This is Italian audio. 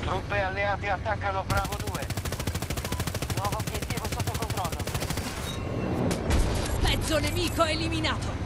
Truppe alleate attaccano Bravo 2. Nuovo obiettivo sotto controllo. Mezzo nemico eliminato!